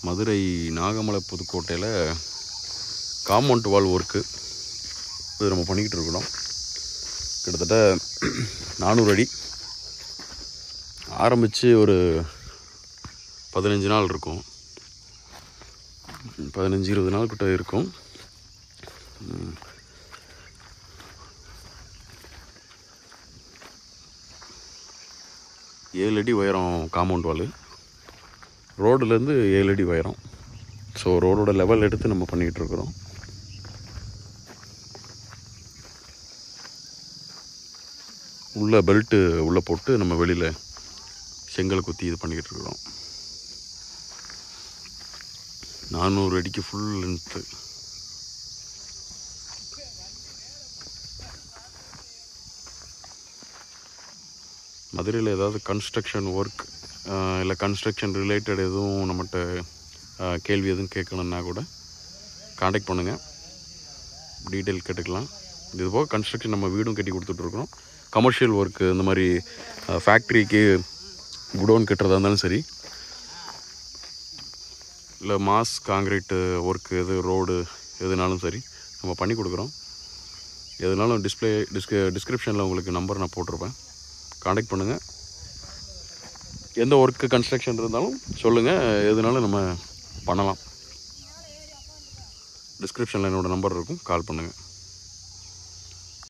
மதுரை நாகமலை புதுக்கோட்டையில் compound wall work இது நம்ம பண்ணிக்கிட்டு இருக்கிறோம். கிட்டத்தட்ட 400 அடி ஆரம்பித்து ஒரு 15 நாள் இருக்கும், 15-20 நாள் கிட்ட இருக்கும். ஏழு அடி உயரம் காம்பவுண்ட் வால், ரோடுலேருந்து 7 அடி உயரம். ஸோ ரோடோட லெவல் எடுத்து நம்ம பண்ணிக்கிட்டு இருக்கிறோம். உள்ள பெல்ட்டு உள்ளே போட்டு நம்ம வெளியில் செங்கல் குத்தி இது பண்ணிக்கிட்டு இருக்கிறோம். 400 அடிக்கு ஃபுல் லென்த்து. மதுரையில் ஏதாவது கன்ஸ்ட்ரக்ஷன் ஒர்க் இல்லை கன்ஸ்ட்ரக்ஷன் ரிலேட்டட் எதுவும் நம்மகிட்ட கேள்வி எதுவும் கேட்கணுன்னா கூட காண்டாக்ட் பண்ணுங்கள், டீட்டெயில் கேட்டுக்கலாம். இது போக கன்ஸ்ட்ரக்ஷன் நம்ம வீடும் கட்டி கொடுத்துட்ருக்குறோம். கமர்ஷியல் ஒர்க்கு இந்த மாதிரி ஃபேக்ட்ரிக்கு குடோன் கட்டுறதா இருந்தாலும் சரி, இல்லை மாஸ் காங்கிரீட்டு ஒர்க்கு எது ரோடு எதுனாலும் சரி நம்ம பண்ணி கொடுக்குறோம். எதுனாலும் டிஸ்கிரிப்ஷனில் உங்களுக்கு நம்பர் நான் போட்டிருப்பேன், காண்டாக்ட் பண்ணுங்கள். எந்த ஒர்க்கு கன்ஸ்ட்ரக்ஷன் இருந்தாலும் சொல்லுங்கள், எதுனாலும் நம்ம பண்ணலாம். டிஸ்கிரிப்ஷனில் என்னோடய நம்பர் இருக்கும், கால் பண்ணுங்கள்.